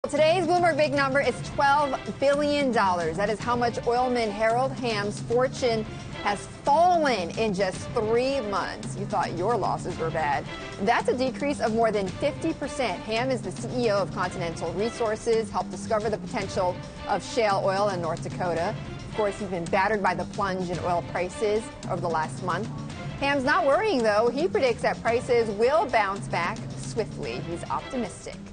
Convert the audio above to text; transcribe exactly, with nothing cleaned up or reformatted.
Today's Bloomberg big number is twelve billion dollars. That is how much oilman Harold Hamm's fortune has fallen in just three months. You thought your losses were bad. That's a decrease of more than fifty percent. Hamm is the C E O of Continental Resources, helped discover the potential of shale oil in North Dakota. Of course, he's been battered by the plunge in oil prices over the last month. Hamm's not worrying, though. He predicts that prices will bounce back swiftly. He's optimistic.